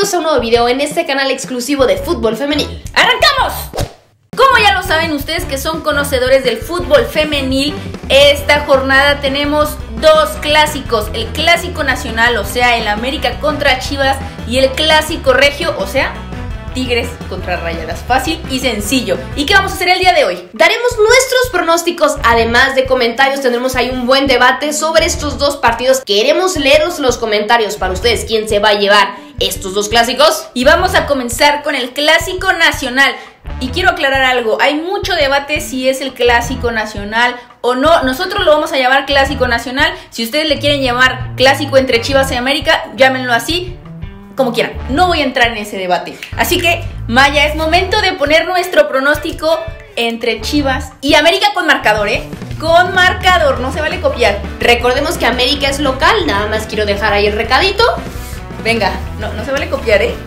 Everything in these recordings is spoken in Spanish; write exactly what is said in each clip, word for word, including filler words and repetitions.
bienvenidos a un nuevo video en este canal exclusivo de fútbol femenil. ¡Arrancamos! Como ya lo saben ustedes que son conocedores del fútbol femenil, esta jornada tenemos dos clásicos, el clásico nacional, o sea, el América contra Chivas, y el clásico regio, o sea, Tigres contra Rayadas. Fácil y sencillo. ¿Y qué vamos a hacer el día de hoy? Daremos nuestros pronósticos, además de comentarios. Tendremos ahí un buen debate sobre estos dos partidos. Queremos leerlos en los comentarios para ustedes quién se va a llevar estos dos clásicos. Y vamos a comenzar con el clásico nacional. Y quiero aclarar algo, hay mucho debate si es el clásico nacional o no. Nosotros lo vamos a llamar clásico nacional. Si ustedes le quieren llamar clásico entre Chivas y América, llámenlo así, como quieran. No voy a entrar en ese debate. Así que, Maya, es momento de poner nuestro pronóstico entre Chivas y América con marcador, ¿eh? Con marcador, no se vale copiar. Recordemos que América es local, nada más quiero dejar ahí el recadito. Venga, no, no se vale copiar, ¿eh?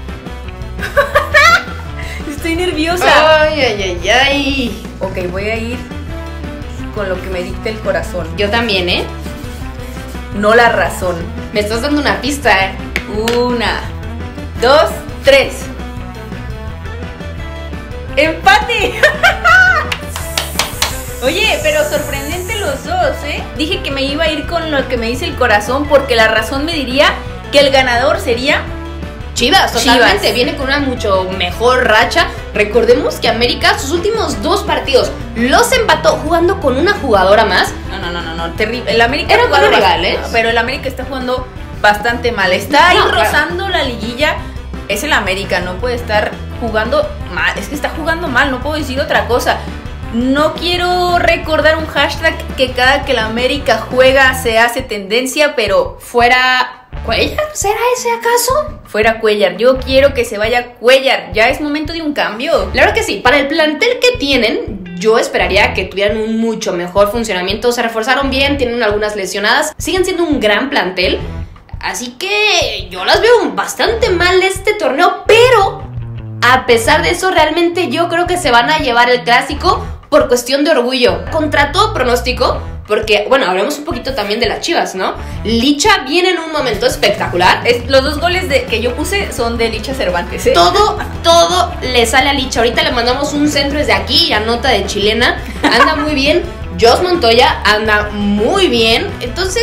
Estoy nerviosa. Ay, ay, ay, ay. Ok, voy a ir con lo que me dicta el corazón. Yo también, ¿eh? No la razón. Me estás dando una pista, ¿eh? Una, dos, tres. ¡Empate! Oye, pero sorprendente los dos, ¿eh? Dije que me iba a ir con lo que me dice el corazón, porque la razón me diría que el ganador sería Chivas, totalmente. Chivas. Viene con una mucho mejor racha. Recordemos que América, sus últimos dos partidos los empató jugando con una jugadora más. No, no, no, no, no, terrible. El América Era jugando con rivales, bastante, pero el América está jugando bastante mal. Está ahí No, claro. rozando la liguilla. Es el América, no puede estar jugando mal. Es que está jugando mal, no puedo decir otra cosa. No quiero recordar un hashtag que cada que el América juega se hace tendencia, pero Fuera Cuellar, ¿será ese acaso? fuera Cuellar. Yo quiero que se vaya Cuellar. Ya es momento de un cambio. Claro que sí, para el plantel que tienen, yo esperaría que tuvieran un mucho mejor funcionamiento. Se reforzaron bien, tienen algunas lesionadas, siguen siendo un gran plantel. Así que yo las veo bastante mal este torneo, pero a pesar de eso, realmente yo creo que se van a llevar el clásico por cuestión de orgullo. Contra todo pronóstico, porque, bueno, hablemos un poquito también de las Chivas, ¿no? Licha viene en un momento espectacular. Es, los dos goles de, que yo puse son de Licha Cervantes, ¿eh? Todo, todo le sale a Licha. Ahorita le mandamos un centro desde aquí, a nota de chilena. Anda muy bien. Jos Montoya anda muy bien. Entonces,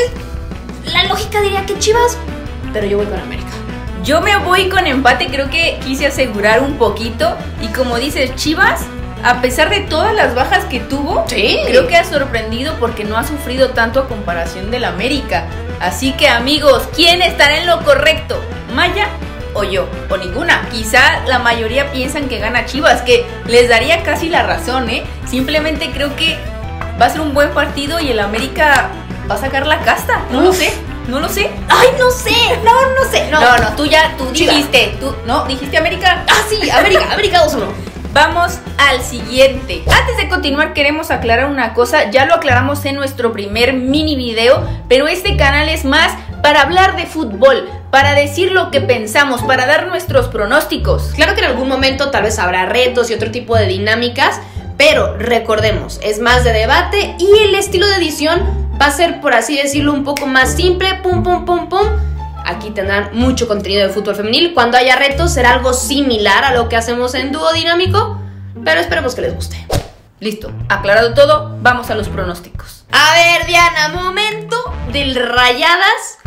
la lógica diría que Chivas, pero yo voy con América. Yo me voy con empate, creo que quise asegurar un poquito. Y como dices, Chivas, a pesar de todas las bajas que tuvo, Sí. creo que ha sorprendido porque no ha sufrido tanto a comparación del América. Así que, amigos, ¿quién estará en lo correcto? ¿Maya o yo? O ninguna. Quizá la mayoría piensan que gana Chivas, que les daría casi la razón, ¿eh? Simplemente creo que va a ser un buen partido y el América va a sacar la casta. No lo Uf. sé, no lo sé. Ay, no sé, no, no sé. No, No, no, tú ya, tú Chivas. dijiste, tú, no, dijiste América. Ah, sí, América, América dos uno. Vamos al siguiente. Antes de continuar queremos aclarar una cosa. Ya lo aclaramos en nuestro primer mini video, pero este canal es más para hablar de fútbol, para decir lo que pensamos, para dar nuestros pronósticos. Claro que en algún momento tal vez habrá retos y otro tipo de dinámicas, pero recordemos, es más de debate y el estilo de edición va a ser, por así decirlo, un poco más simple. Pum, pum, pum, pum. Aquí tendrán mucho contenido de fútbol femenil. Cuando haya retos será algo similar a lo que hacemos en dúo dinámico, pero esperemos que les guste. Listo, aclarado todo, vamos a los pronósticos. A ver, Diana, momento del Rayadas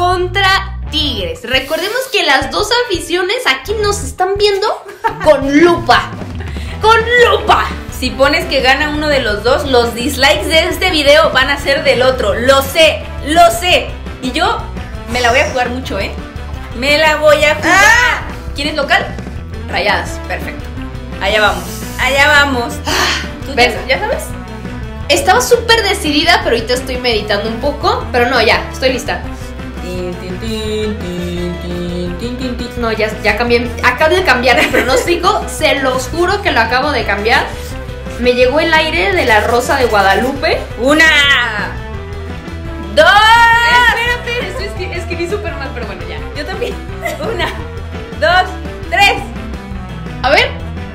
contra Tigres. Recordemos que las dos aficiones aquí nos están viendo con lupa. Con lupa. Si pones que gana uno de los dos, los dislikes de este video van a ser del otro. Lo sé, lo sé. Y yo me la voy a jugar mucho, ¿eh? Me la voy a jugar. ¡Ah! ¿Quién es local? Rayadas. Perfecto. Allá vamos, allá vamos. ¿Tú ¿Ves? ya, ya sabes? Estaba súper decidida, pero ahorita estoy meditando un poco. Pero no, ya, estoy lista. Tin, tin, tin, tin, tin, tin, tin, tin. No, ya, ya cambié. Acabo de cambiar el pronóstico. Se los juro que lo acabo de cambiar. Me llegó el aire de la Rosa de Guadalupe. Una, dos. Espérate, es, es que escribí súper mal, pero bueno, ya. Yo también. Una, dos, tres. A ver.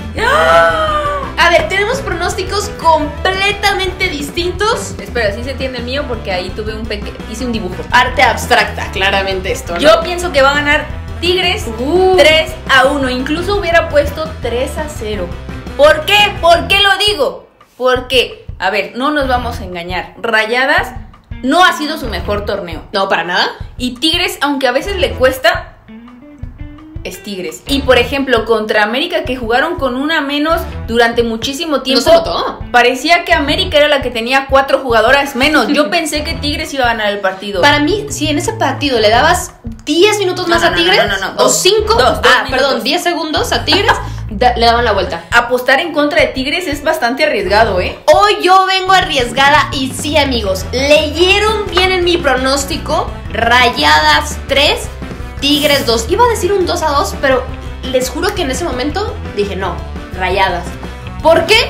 ¡Ah! A ver, tenemos pronósticos completamente distintos. Espera, sí se entiende el mío porque ahí tuve un pequeño, hice un dibujo. Arte abstracta, claramente esto, ¿no? Yo pienso que va a ganar Tigres Uh. tres a uno. Incluso hubiera puesto tres a cero. ¿Por qué? ¿Por qué lo digo? Porque, a ver, no nos vamos a engañar. Rayadas no ha sido su mejor torneo. No, para nada. Y Tigres, aunque a veces le cuesta, es Tigres. Y por ejemplo, contra América, que jugaron con una menos durante muchísimo tiempo, No se notó. parecía que América era la que tenía cuatro jugadoras menos. Yo pensé que Tigres iba a ganar el partido. Para mí, si en ese partido le dabas diez minutos No, más no, a no, Tigres, no, no, no, o dos. cinco, Dos, dos ah, minutos. perdón, diez segundos a Tigres, da- le daban la vuelta. Apostar en contra de Tigres es bastante arriesgado, ¿eh? Hoy yo vengo arriesgada y sí, amigos, leyeron bien en mi pronóstico. Rayadas tres, Tigres dos. Iba a decir un dos a dos, pero les juro que en ese momento dije no, Rayadas. ¿Por qué?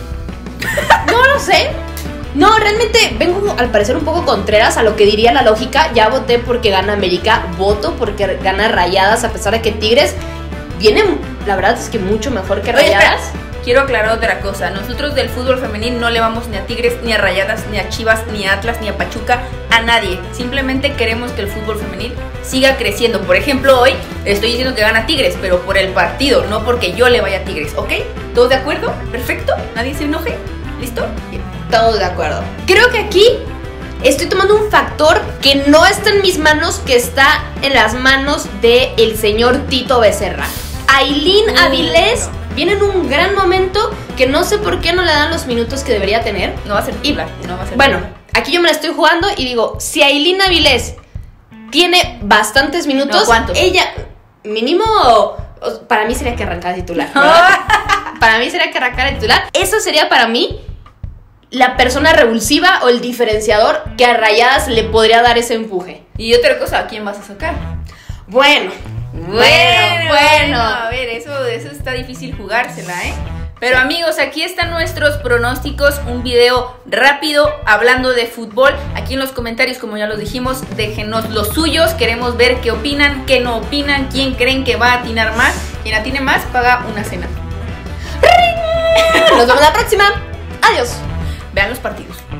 No lo sé. No, realmente vengo al parecer un poco contreras a lo que diría la lógica. Ya voté porque gana América, voto porque gana Rayadas, a pesar de que Tigres viene, la verdad es que mucho mejor que Oye, espera, Rayadas. quiero aclarar otra cosa. Nosotros del fútbol femenil no le vamos ni a Tigres, ni a Rayadas, ni a Chivas, ni a Atlas, ni a Pachuca, a nadie. Simplemente queremos que el fútbol femenil siga creciendo. Por ejemplo, hoy estoy diciendo que gana Tigres, pero por el partido, no porque yo le vaya a Tigres, ¿ok? ¿Todos de acuerdo? ¿Perfecto? ¿Nadie se enoje? ¿Listo? Bien. Todos de acuerdo. Creo que aquí estoy tomando un factor que no está en mis manos, que está en las manos del señor Tito Becerra. Ailín Uh, Avilés viene en un gran momento que no sé por qué no le dan los minutos que debería tener. No va a ser Y titular, no va a ser bueno, titular. aquí yo me la estoy jugando y digo, si Ailín Avilés tiene bastantes minutos, No, ¿cuántos? ella mínimo, o- para mí sería que arrancara titular, ¿verdad? Para mí sería que arrancara titular. Eso sería para mí la persona revulsiva o el diferenciador que a Rayadas le podría dar ese empuje. Y otra cosa, ¿a quién vas a sacar? Bueno, bueno, bueno. A ver, eso, eso está difícil jugársela, ¿eh? Pero amigos, aquí están nuestros pronósticos, un video rápido hablando de fútbol. Aquí en los comentarios, como ya los dijimos, déjenos los suyos. Queremos ver qué opinan, qué no opinan, quién creen que va a atinar más. Quien atine más paga una cena. Nos vemos la próxima. Adiós. Vean los partidos.